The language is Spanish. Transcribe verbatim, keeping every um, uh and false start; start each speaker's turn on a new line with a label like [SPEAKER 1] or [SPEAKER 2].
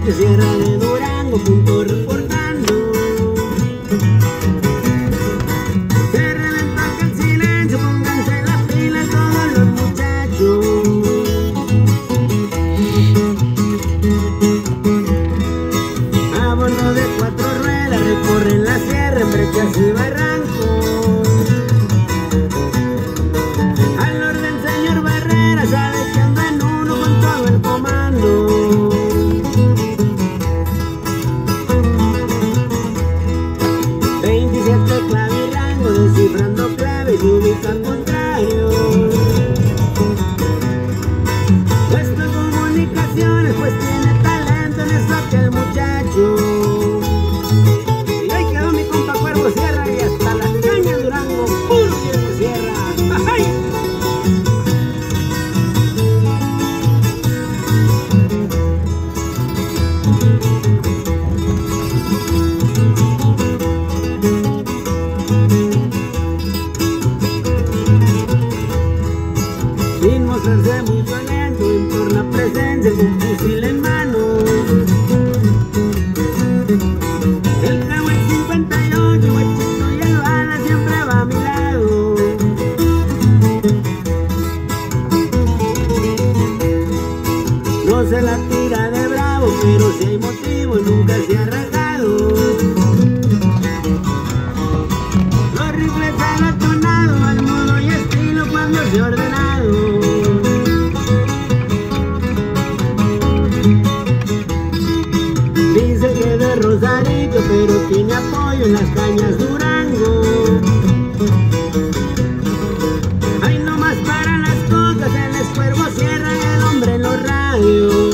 [SPEAKER 1] desde Sierra de Durango, punto reportando. Se reventó aquel silencio, pónganse la pila todos los muchachos. A bordo de cuatro ruedas recorren la sierra en brechas y barrancos. Al orden señor Barrera sabe que anda en uno con todo el comando. veintisiete clavirangos descifrando claves y ubican contrarios. Puesto en comunicaciones pues tiene talento en eso aquel muchacho. Y ahí quedó mi compa Cuervo Sierra y hasta las cañas Durango, puro Cuervo Sierra. ¡Ay! Sin mostrarse muy violento, entorna presencia con fusil en mano. El cabo es cincuenta y ocho, guachito y el bala siempre va a mi lado. No se la tira de bravo, pero si hay motivo nunca se ha rajado. Los rifles han atonado al modo y estilo cuando se ha ordenado. Dice que de Rosarito, pero tiene apoyo en las cañas Durango. Ay, no más para las cocas, él es Cuervo Sierra y el hombre en los radios.